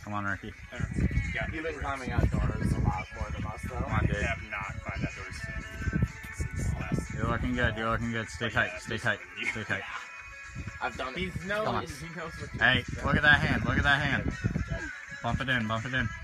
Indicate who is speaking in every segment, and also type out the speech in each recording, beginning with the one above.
Speaker 1: Come on, Ricky.
Speaker 2: You've been climbing outdoors a lot more than us, though.
Speaker 1: Come on, dude.
Speaker 3: I have not climbed outdoors since last.
Speaker 1: You're looking good. You're looking good. Stay tight. Stay tight. Stay tight.
Speaker 2: I've done it.
Speaker 1: He knows what Hey, look at that hand. Look at that hand. Bump it in. Bump it in.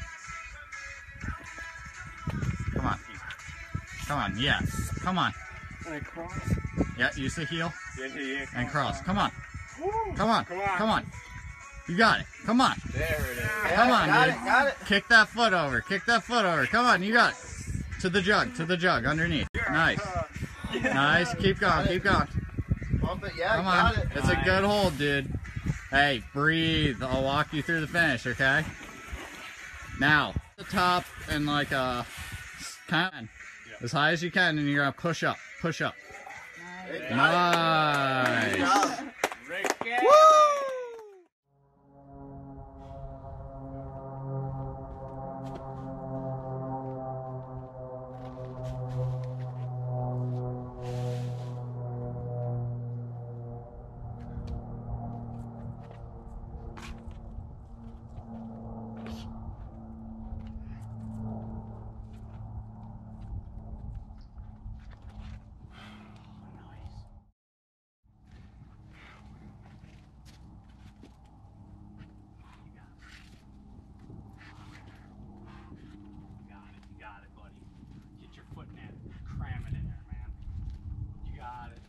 Speaker 1: Come on. Come on. Yeah. Come on.
Speaker 3: And I cross.
Speaker 1: Yeah, use the heel
Speaker 3: Yeah.
Speaker 1: and cross. Come on. Come on.
Speaker 3: Come on.
Speaker 1: Come on. You got it. Come on.
Speaker 2: There it is.
Speaker 1: Come on,
Speaker 2: got
Speaker 1: dude.
Speaker 2: it, got it.
Speaker 1: Kick that foot over. Kick that foot over. Come on. You got it. To the jug, underneath. Nice. Nice. Keep going. Keep going.
Speaker 2: Bump it, yeah,
Speaker 1: Come
Speaker 2: got
Speaker 1: on.
Speaker 2: it.
Speaker 1: It's a good hold, dude. Hey, breathe. I'll walk you through the finish, okay? Now, the top and like kind as high as you can, and you're gonna push up. Push up. Nice.
Speaker 2: Good job.
Speaker 3: Ricky.
Speaker 1: Woo!
Speaker 3: You got it, buddy. Get your foot in it. Cram it in there, man. You got it.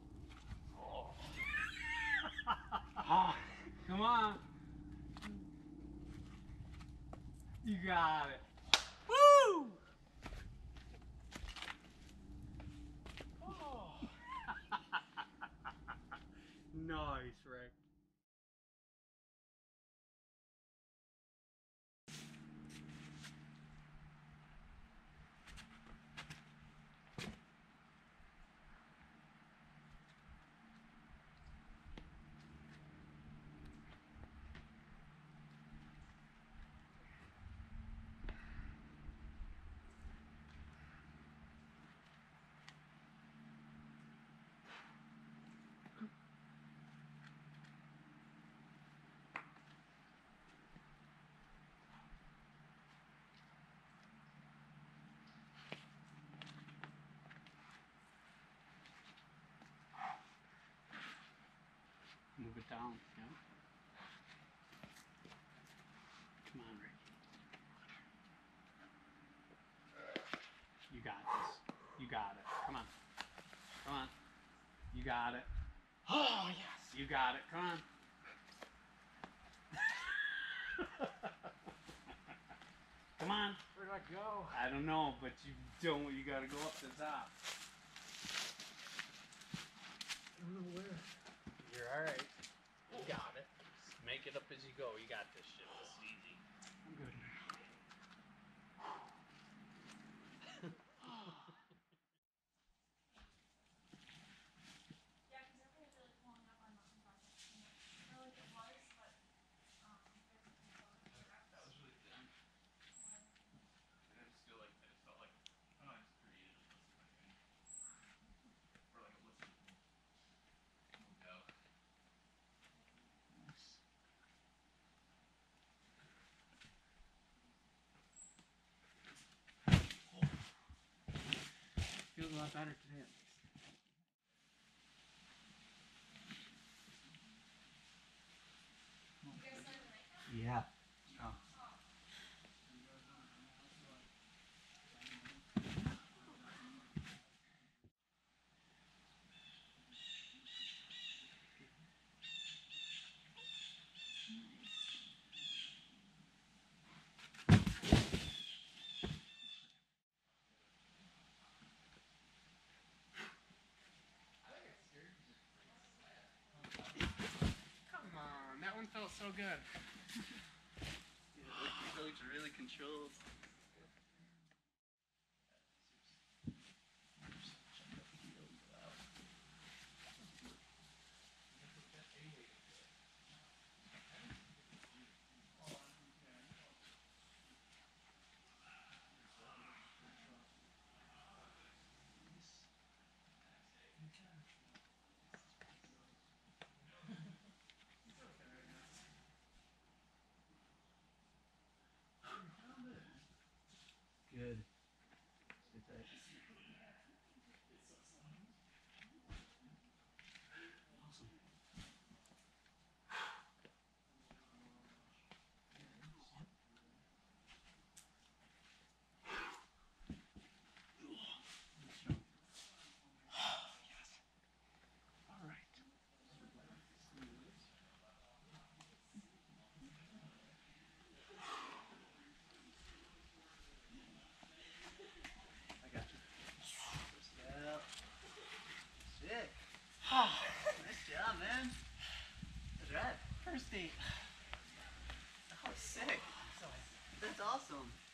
Speaker 3: Oh. Come on. You got it. Woo! Oh. Nice, Rick. Move it down, yeah. Come on, Ricky. You got this. You got it. Come on. Come on. You got it.
Speaker 2: Oh, yes.
Speaker 3: You got it. Come on. Come on.
Speaker 2: Where'd I go?
Speaker 3: I don't know, but you don't. You gotta go up the top.
Speaker 2: I don't know where.
Speaker 3: You're alright. You got it. Just make it up as you go. You got this shit. This is easy. I'm good now. Feels a lot better today.
Speaker 2: Yeah.
Speaker 3: Oh. Come on, that one felt so good.
Speaker 2: Yeah, it's really controlled.
Speaker 3: Good. Good touch. Awesome. All right. I got you. Yep. Sick. Nice job, man. That's right. First date. Oh, sick. That's awesome.